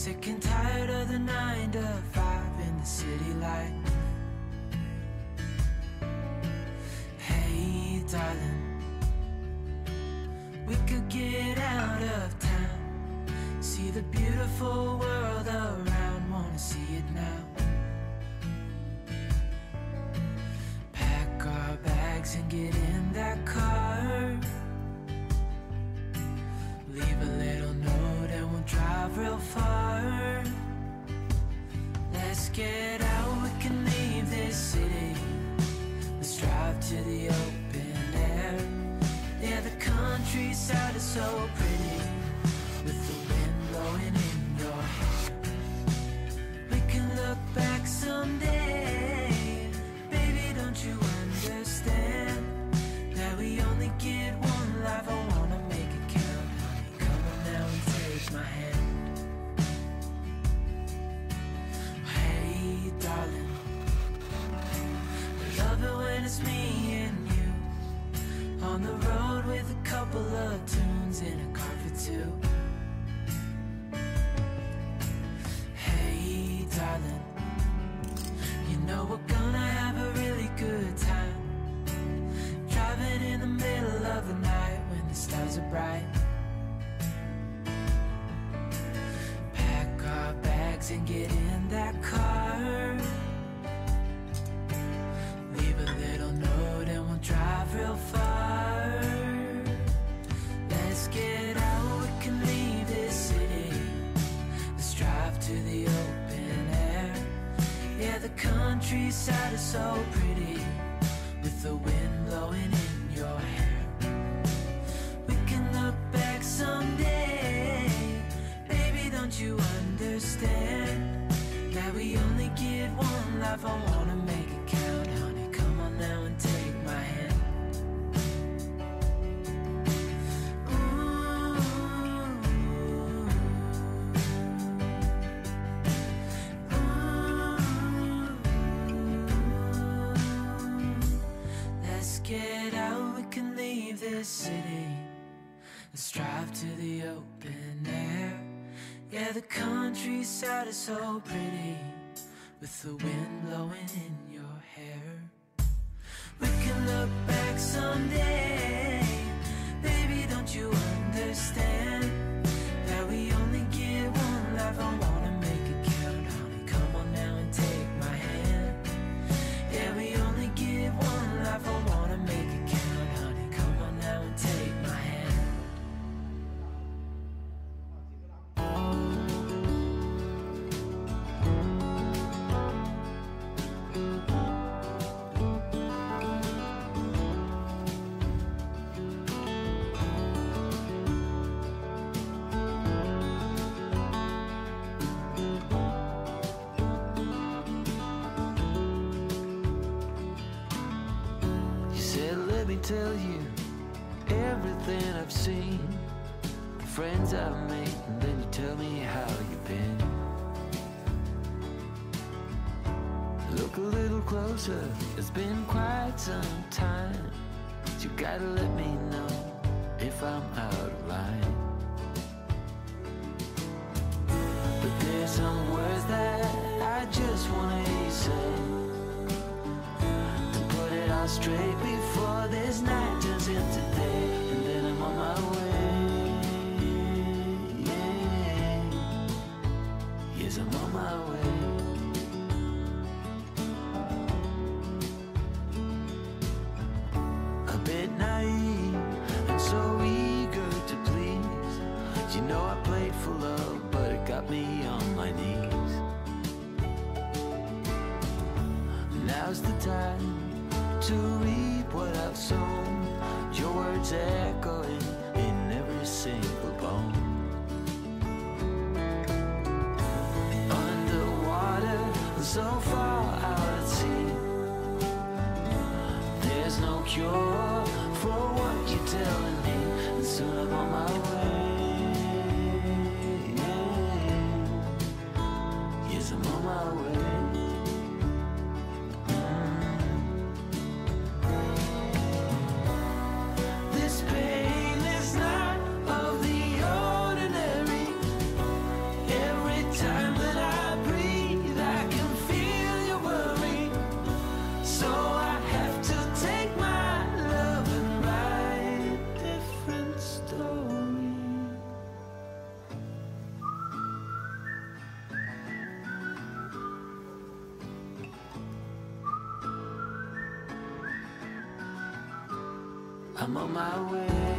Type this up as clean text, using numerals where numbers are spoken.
Sick and tired of the 9 to 5 in the city life. Hey darling, we could get out of town, see the beautiful world around, wanna see it now. Pack our bags and get in that car, leave a little note and we'll drive real far. Let's get out, we can leave this city. Let's drive to the open air. Yeah, the countryside is so pretty, with the wind blowing in your hair. We can look back someday. Baby, don't you understand that we only get one life? I wanna make it count, honey. Come on now and take my hand. Hey darling, I love it when it's me and you, on the road with a couple of tunes in a car for two. Hey darling, you know we're gonna have a really good time, driving in the middle of the night when the stars are bright. Pack our bags and get in that car, leave a little note and we'll drive real far. Let's get out, we can leave this city. Let's drive to the open air. Yeah, the countryside is so pretty, with the wind blowing in your hair. We can look back someday. Baby, don't you understand that we only get one life? I wanna make it count, honey. Come on now and take my hand. Let's get out, we can leave this city. Let's drive to the open air. Yeah, the countryside is so pretty, with the wind blowing in your hair. We can look back someday. Baby, don't you understand that we only get one life? I wanna make it count, honey. Come on now and take my hand. Yeah, we only get one life. I wanna make it count, honey. Come on now and take my hand. Tell you everything I've seen, the friends I've made, and then you tell me how you've been. Look a little closer, it's been quite some time. You gotta let me know if I'm out of line. But there's some words that I just wanna hear you say, it all straight before this night turns into day, and then I'm on my way. Yeah. Yes, I'm on my way. A bit naive and so eager to please. You know I played for love, but it got me on my knees. Now's the time to reap what I've sown, your words echoing in every single bone. Underwater, so far out at sea, there's no cure for what you're telling me, and soon I'm on my way. Yes, I'm on my way. Pain is not of the ordinary. Every I'm on my way.